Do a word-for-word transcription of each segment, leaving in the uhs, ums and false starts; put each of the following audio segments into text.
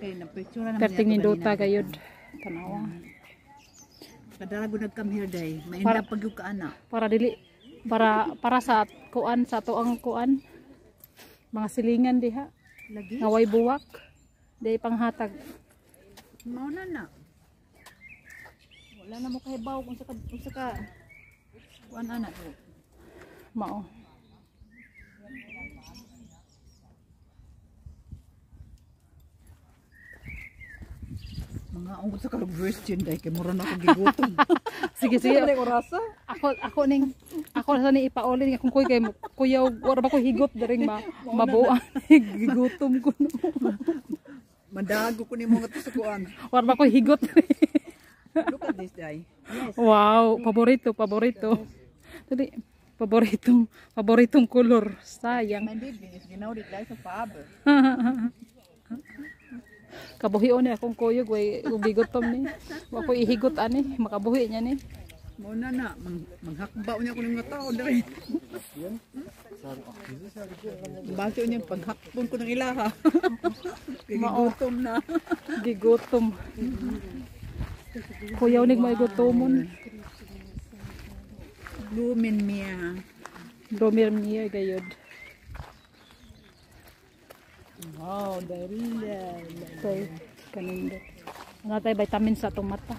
kay na picture na Perting minuta gayud. Tanawa. Kadara gud nag come here day. Mainda pag yung kaana. Para dili para para sa kuan sa tuang kuan. Mga silingan diha. Lagi. Ngaway buwak. Day panghatag. Mao na na. Wala na mo kahibaw kung sa ka kung sa ka kuan ana ko. Mao. Mga ungod sa question day kay mura na ako gigutom. Sige sige. Orasa. Ako ako ning ako sa ni ipauli kung kuy kay kuya wala ba ko higot daring ma mabuang gigutom ko no. Madago ko nimo nga sa kuan. Wala ba ko higot. Look at this day. Yes. Wow, paborito, paborito. Dali, paboritong paboritong color. Sayang. My baby is ginaw di guys sa faber. Kabuhion ni akong kuyog way gigutom ni. Wa ko ihigot ani, makabuhi niya ni. Mo na na mang, manghakbaw niya ko ng mga tao diri. Baso niya paghakpon ko ng ilaha. Gigutom na. Gigutom. Kuyaw nig may gutomon. Lumin miya. Domir niya gayud. Wow, darila. Tay kanindot. Ano tay vitamin sa atong mata.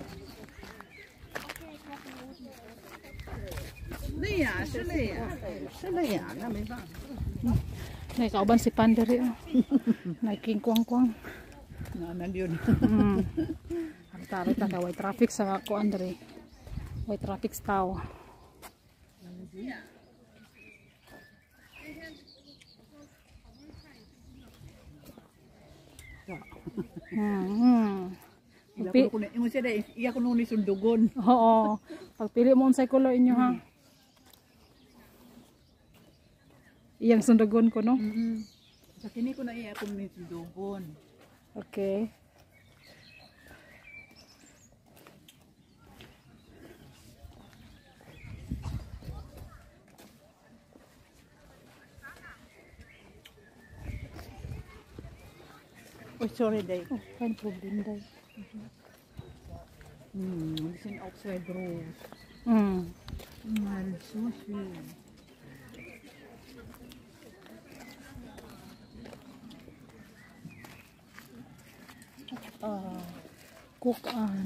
Niya, shalaya. Shalaya na may ba. Nay kauban si Pandari oh. Nay king kwang-kwang. Na na yun. Mm. Tara ta kay traffic sa ako andre. Way traffic sa tao. Hmm. Ila ko na ingon siya dai, iya ko nung ni sundugon. Oo. Pagpili mo unsay color inyo ha. Iyang sundugon ko no. Mm -hmm. Sa kini ko na iya ko ni sundugon. Okay. Oh, sorry day. Oh, kein Problem day. Hmm, this is outside rose. Mm. Mm, so sweet. Ah, kukaan.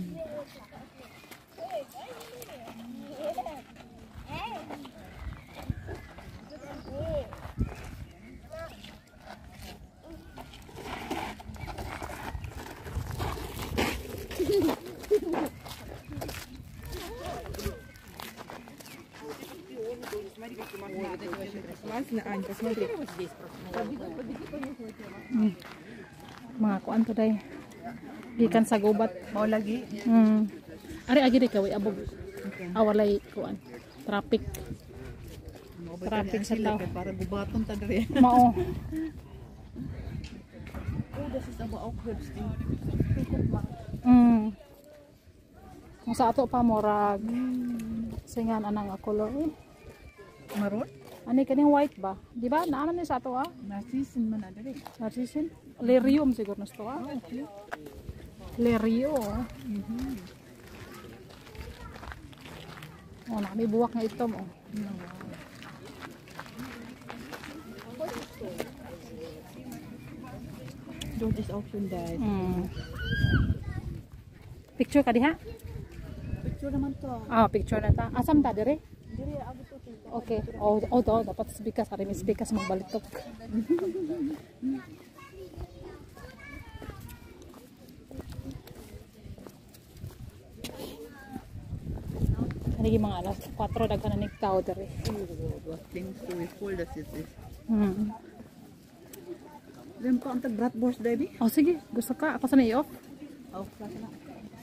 Mm. Mga kuan to day. Gikan sa gubat. Mau lagi. Mm. Ari agi di kaway abog. Okay. Awalay kuan. Traffic. Traffic sa tao. Para gubaton ta diri. Mao. Oh, this is about herbs. Mm. Ang sa ato pa morag. Singan anang color eh. Maroon? Ani kaning white ba? Di ba? Naano ni sa ato ah? Narcissus man na diri. Narcissus? Lerium siguro na ito ah. Oh, okay. Lerio. Mhm. Oh, na may buwak nga ito mo. Do this option guys. Mm. Picture ka diha? Picture naman to. Ah, picture na ta. Asam ta dire? Diri ako to. Okay. Oh, oh, do, dapat speaker sa rin speaker sa magbalitok. Kanigi mga alas four daghan na nig tao dire. What things to be full as it is. Hmm. Lem ko ang tag bratwurst baby. Oh sige, gusto ka ako sa i-off. Oh, klase na.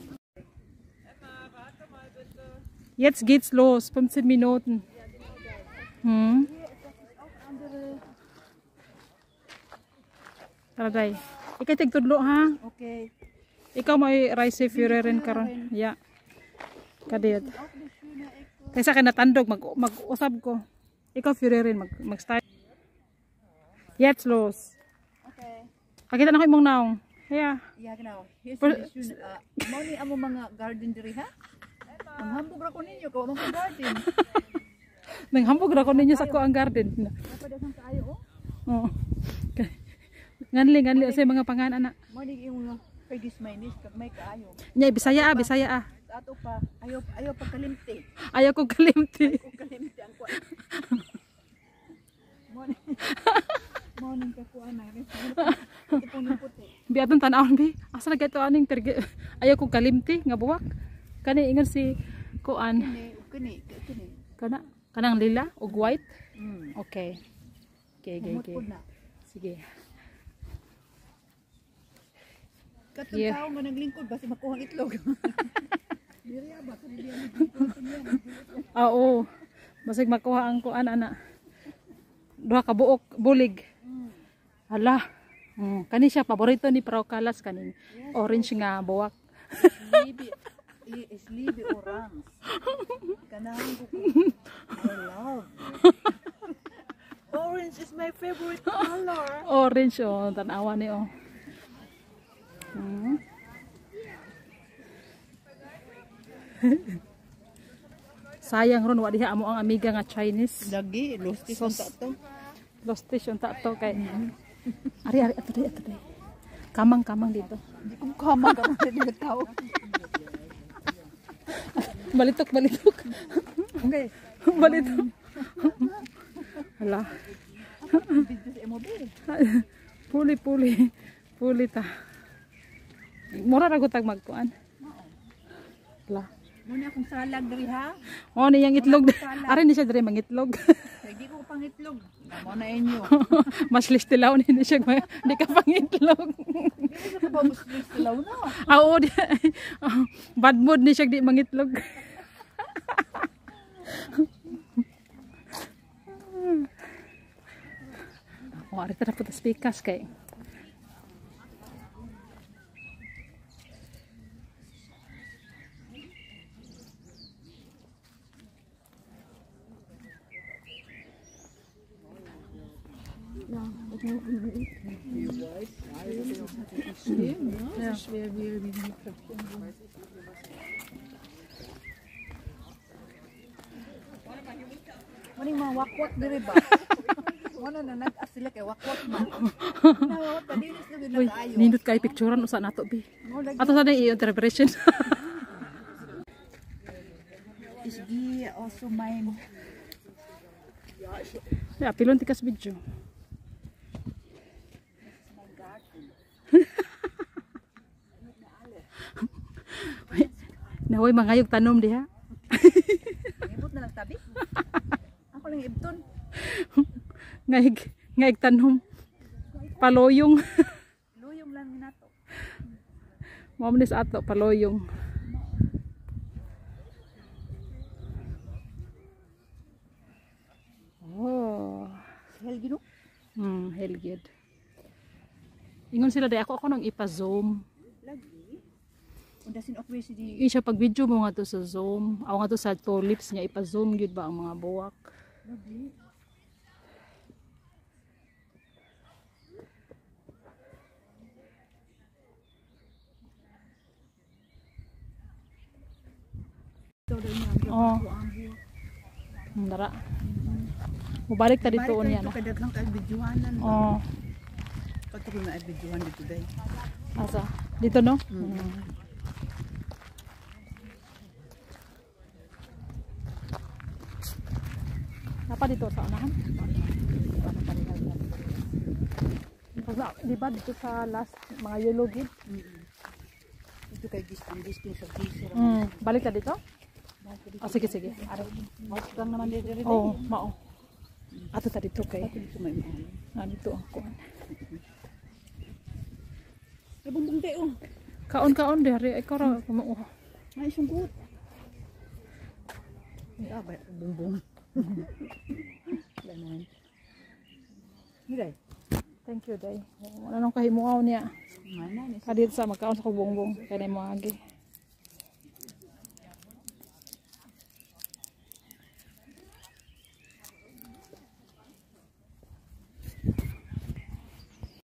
Jetzt geht's los, fünfzehn Minuten. Hm. Tara day. Ikay tigtudlo ha. Okay. Ikaw may rice Führerin karon. Ya. Kadiyot. Kaysa kay natandog mag mag-usab ko. Ikaw Führerin mag mag-start. Jetzt los. Okay. Pakita na ko imong naong. Yeah. Yeah, genau. Here's Pero- the issue. Uh, mo ni amo mga garden diri ha? Ang hambog ra ko ninyo ko mga garden. Nanghambog ra ko ninyo sa ko ang garden. Dapat daghang kaayo oh. Oo. Okay. Nganli nganli sa mga pangan anak. Mo ni yung kay this minus kag may kaayo. Nya Bisaya ah, Bisaya ah. Sa ato pa ayo ayo pagkalimti. Ayaw ko kalimti. Kung kalimti ang kuan. Mo ni mo ni ka kuan na rin. Ito ni puti. Biadon tanawon bi. Asa na gato aning terge. Ayaw ko kalimti nga buwak. Kani ingon si kuan. Kini kini kini. Kana kanang lila ug white. Mm. Okay. Okay, okay, okay. Mutpod na. Sige. Katong Yeah. tao nga naglingkod basta makuha ang itlog. Diri ba kani diya ni. Ah, oo. Basig makuha ang kuan ana. Duha ka buok bulig. Hala. Mm, kani siya paborito ni Pro Kalas kaning orange nga buwak. Libi is libi orange. Kanang ko. I love. Orange is my favorite color. Orange oh, tanawa ni oh. Hmm. Sayang ron wa diha amo ang amiga nga Chinese. Lagi lustis Sos. unta to. Lost station ta to kay. Ari ari ato day ato day. Kamang kamang dito. Di ko kama ka man dili tao. Balitok balitok. Okay. Balitok. Hala. Video sa mobile. Puli puli. Puli ta. Mura ra gud tag magkuan. Hala. Muna akong salag diri ha. Oh ni yang itlog. Ari ni siya dire mangitlog. Hindi ko pangitlog. Mo na inyo. Mas listilaw ni ni siya ma- di ka pangitlog. Dili sa ba muslis law na. Ah, oo, di. Bad mood ni siya di mangitlog. Oh, ari ta na putas pikas kay. Ja, schwer wie wie Mikrofon. Maning mga wakwak diri ba? Wala na nag-as sila kay wakwak man. Nawat pa dinis na gid Uy, kaayo. nindot kay picturean usa nato bi. Mo lagi Ato sa i interpretation. is gi also mine. Ya, pilon tikas video. Nahoy mangayog tanom diha. Ibot na lang tabi. Ako lang ibton. Ngayig ngayig tanom. Paloyong. Luyong lang minato. Mao man sa ato paloyong. Oh. Hel gino. Hmm, hell good. Ingon sila day ako ako nang ipa-zoom. Lagi. Unda sin of si di. Yung siya pag video mo nga to sa zoom. Aw nga to sa tulips niya ipa-zoom gyud ba ang mga buwak. Lagi. Ito daw niya ang Oh. buwak. Hmm, Dara. Mubalik ta dito unya na. Kay daghang kay videohanan. Oh, Kato ko na videohan dito day. asa? Dito no? Mm. Hmm. Apa dito sa unahan? Pag- Di ba dito sa last mga yellow gid? Ito kay gisting gisting sa gising. Mm, balik ka dito? Oh, sige sige. Ari. Mas lang naman dito rin. Oh, mao. Ato ta dito kay. Dito may mahal. Ah, dito ang kuan. Ay bumbong tayo. Kaon-kaon dari ikaw ra kumuha. Ay sunggut. Ay abay bumbong. Lanan. Hiray. Thank you day. Wala nang kahimuaw niya. Mana ni Kadit sa magkaon sa kubongbong kay na mo agi.